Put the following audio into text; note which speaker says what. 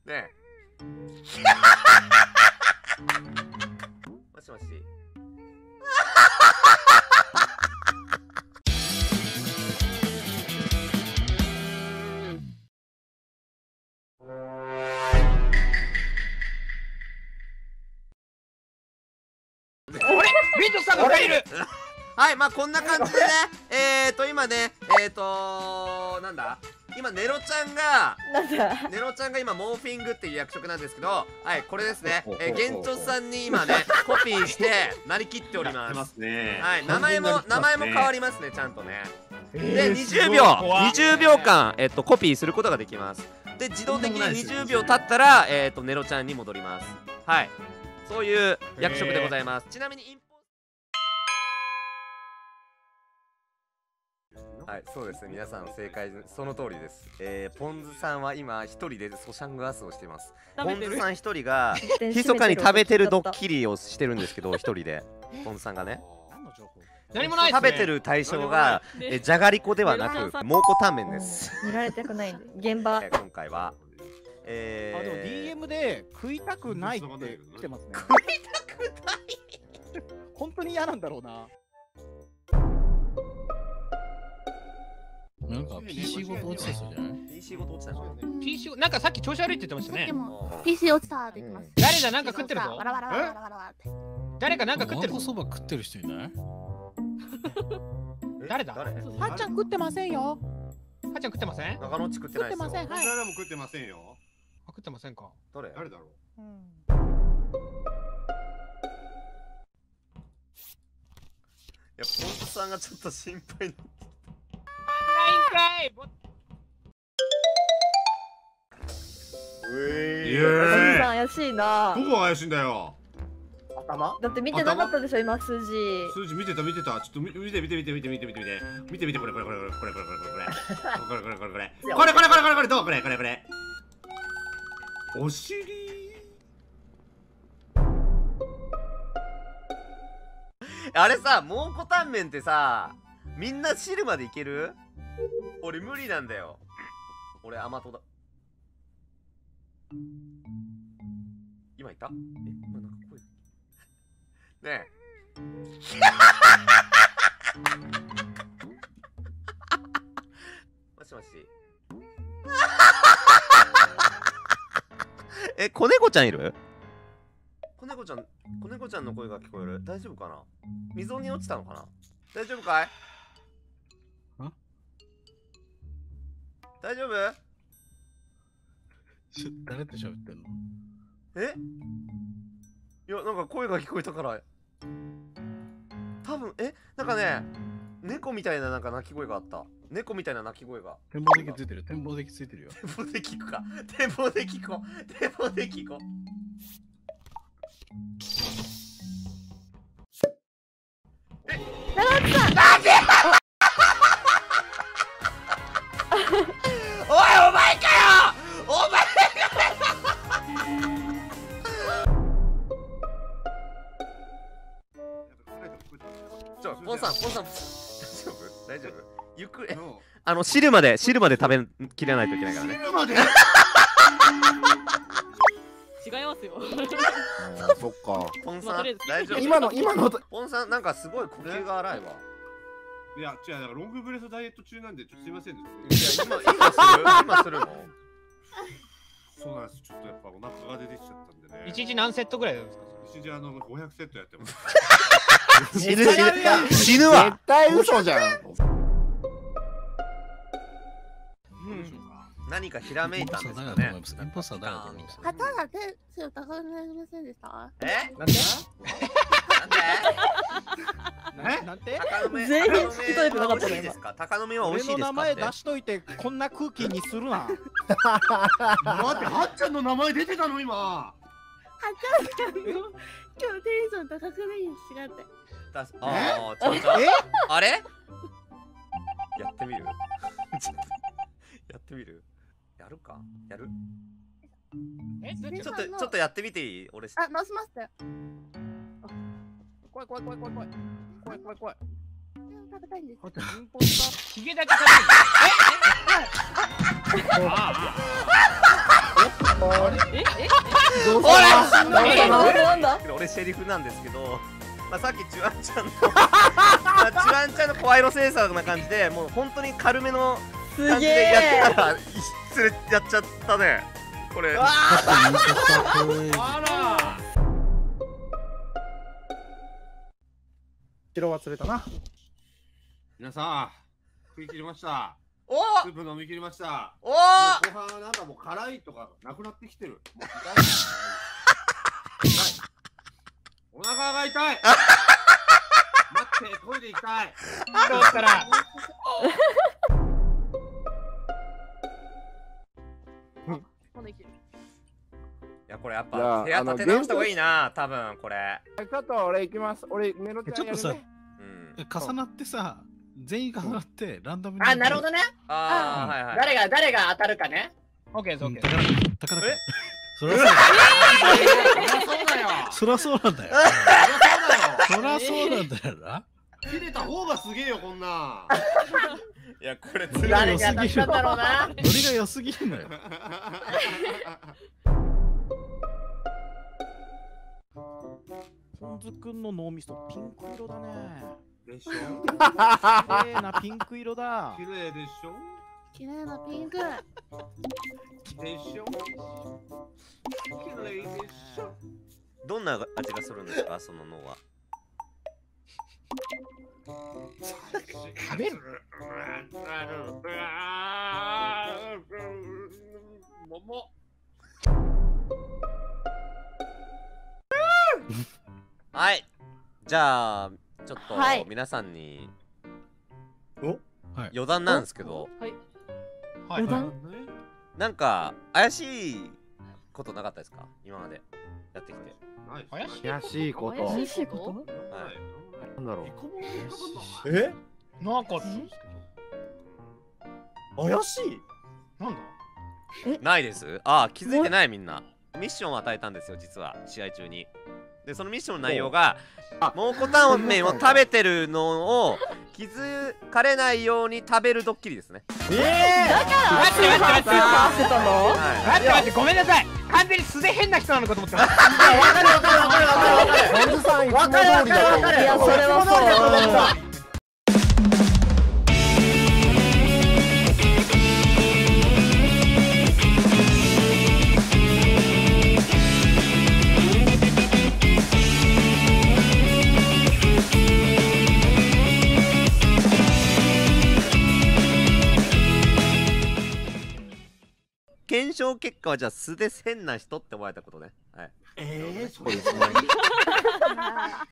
Speaker 1: ねえもしもし。
Speaker 2: ミントさんが2人いる。
Speaker 1: はい、まあこんな感じでね、今ね、なんだ今ネロちゃんが今モーフィングっていう役職なんですけど、はい、これですね、ゲンチョさんに今ねコピーしてなりきっております。はい、名前も変わりますね、ちゃんとね。で、20秒間コピーすることができます。で、自動的に20秒経ったらネロちゃんに戻ります。はい、そういう役職でございます。ちなみにはい、そうですね、皆さん正解、その通りです。ポンズさんは今一人でソシャングアスをしています。ポンズさん一人が密かに食べてるドッキリをしてるんですけど、一人でポンズさんがね、
Speaker 2: 何もない。
Speaker 1: 食べてる対象がじゃがりこではなく蒙古タンメンです。
Speaker 3: 見られたくないんで現場。
Speaker 1: 今回は
Speaker 4: でも DM で食いたくないって来てますね。
Speaker 1: 食いたくない
Speaker 4: 本当に嫌なんだろうな。
Speaker 5: なんか PC ごと落ちてそうじゃない？
Speaker 1: PC ごと落ちたの？
Speaker 2: PC なんかさっき調子悪いって言ってましたね。
Speaker 6: PC 落ちたって言ってます。
Speaker 2: 誰だ、なんか食ってるぞ。
Speaker 6: わらわらわらわらわらって。
Speaker 2: 誰かなんか食ってるぞ。
Speaker 5: そば食ってる人いない？
Speaker 2: 誰だ？
Speaker 4: はっちゃん食ってませんよ。
Speaker 2: はっちゃん食ってません？
Speaker 1: 中野っち食ってないですよ。
Speaker 4: はい。
Speaker 7: 誰も食ってませんよ。
Speaker 2: 食ってませんか？
Speaker 1: 誰
Speaker 7: だろう。
Speaker 1: いや、ポンズさんがちょっと心配になって。
Speaker 3: 怪しいな。
Speaker 7: どこが怪しいんだよ。
Speaker 4: 頭？
Speaker 3: だって見てなかったでしょ今数字。
Speaker 7: 数字見てた。ちょっと見てこれどうこれお尻。
Speaker 1: あれさ、蒙古タンメンってさ、みんな汁までいける？俺無理なんだよ。俺甘党だ。今いた？今なんか声。ねえ。もしもし。子猫ちゃんいる？子猫ちゃんの声が聞こえる。大丈夫かな？溝に落ちたのかな？大丈夫かい？大丈夫？
Speaker 5: 誰と喋ってんの？
Speaker 1: いや、なんか声が聞こえたから。多分、なんかね、猫みたいななんか鳴き声があった。猫みたいな鳴き声が。
Speaker 5: 展望デッキついてる。展望デッキついてるよ。
Speaker 1: 展望デッキ行くか。展望デッキ行こう。展望デッキ行こう。
Speaker 3: 長内さん。
Speaker 1: なんでおい、お前かよお前ポンさん、大丈夫ゆっくり、汁まで食べきれないといけないからね。汁まで違い
Speaker 6: ますよ。
Speaker 4: そっか。
Speaker 1: ポンさん、大丈夫？
Speaker 4: 今の
Speaker 1: ポンさん、なんかすごい呼吸が荒いわ。
Speaker 7: いや、違う、だからロングブレスダイエット中なんで、ちょっとすいませんね。
Speaker 1: いや、今するの？
Speaker 7: そうなんです、ちょっとやっぱお腹が出てきちゃったんでね。
Speaker 2: 一日何セットぐらいなんですか？
Speaker 7: 一日500セットやってます。
Speaker 1: 死ぬわ。
Speaker 4: 絶対嘘じゃん。
Speaker 1: 何かひらめいたんですかね。
Speaker 5: インポスター誰だと思います？
Speaker 6: ただ手高くなりませんでした？
Speaker 4: なんて？
Speaker 3: 全員聞き取れてなかったね今。
Speaker 1: 鷹の目は美味しいですか？
Speaker 4: 俺の名前出しといてこんな空気にするな。
Speaker 7: 待って、はっちゃんの名前出てたの今。
Speaker 6: はっちゃんの今日テンション高くないです違って。
Speaker 1: あれ？やってみる？やってみる？やるか？やる？ちょっとやってみていい？俺。
Speaker 6: あ、回しましたよ。
Speaker 4: 怖い。
Speaker 6: 食べたいんです。
Speaker 2: ヒゲだけ食べる。
Speaker 1: ほら
Speaker 3: なんだ
Speaker 1: 俺シェリフなんですけど、まあ、さっきチュアンちゃんのチュアンちゃんの声色精査な感じでもう本当に軽めの
Speaker 3: すげ
Speaker 1: 感じでや
Speaker 3: え
Speaker 1: ってたら失礼やっちゃったねこれ。
Speaker 7: あら
Speaker 4: 白忘れたな。
Speaker 7: 皆さん食い切りました。
Speaker 1: お
Speaker 7: スープ飲み切りました。
Speaker 1: お
Speaker 7: もう後半はなんかもう辛いとかなくなってきてる。もう痛い痛いお腹が痛い待ってトイレ行きたい。
Speaker 2: どうしたら
Speaker 1: いやこれやっ
Speaker 8: じゃあ
Speaker 1: ぱ部屋立て直した方がいいな多分これ。
Speaker 8: ちょっと俺行きます。俺メロちゃん
Speaker 5: ちょっとさ
Speaker 8: やるね。
Speaker 5: 重なってさ、全員重なってランダムに。
Speaker 9: あ、なるほどね。
Speaker 1: ああはいはい。
Speaker 9: 誰が当たるかね。
Speaker 2: オッケーです、オッケー。
Speaker 5: 宝
Speaker 1: え
Speaker 5: そりゃそう
Speaker 7: だよ。
Speaker 5: そりゃそうなんだよ。そりゃそうなんだよな。
Speaker 7: 切れた方がすげえよこんなん。
Speaker 1: いやこれ
Speaker 5: ノリが
Speaker 9: 誰が当たったんだろうな。
Speaker 5: ノリが良すぎるのよ。
Speaker 4: ポンズくんの脳みそピンク色だね。
Speaker 7: でしょ。
Speaker 4: 綺麗なピンク色だ。
Speaker 7: 綺麗でしょ。
Speaker 6: 綺麗なピンク。
Speaker 7: でしょ。綺麗でしょ。
Speaker 1: どんな味がするんですかその脳は。
Speaker 2: 食べる
Speaker 7: 桃。
Speaker 1: はいじゃあちょっと
Speaker 3: はい
Speaker 1: 皆さんに
Speaker 5: はい
Speaker 1: 余談なんですけど、
Speaker 2: はい
Speaker 3: 余談
Speaker 1: なんか怪しいことなかったですか今までやってきて。
Speaker 2: 怪しい
Speaker 8: 怪しいこと。
Speaker 3: 怪しいこと
Speaker 1: はい
Speaker 8: なんだろう。
Speaker 4: え？
Speaker 2: なかったんです
Speaker 4: 怪しい？
Speaker 2: けど。なんだ
Speaker 1: ないです。ああ気づいてないみんな。ミッションを与えたんですよ実は試合中に。でそのミッションの内容が蒙古タンメンを食べてるのを気づかれないように食べるドッキリですね。
Speaker 3: だから
Speaker 2: 待って待って待って
Speaker 3: スーパーしてたの
Speaker 1: は
Speaker 2: 待って待ってごめんなさい完全に素で変な人なのかと思ってます。
Speaker 9: わかるわかるわかるわかるわかる。
Speaker 8: ポンズさんいつも通りだと思ってた。
Speaker 3: いやそれはそう
Speaker 1: 検証結果はじゃあ素で変な人って思われたことね。はい。
Speaker 7: そうですね。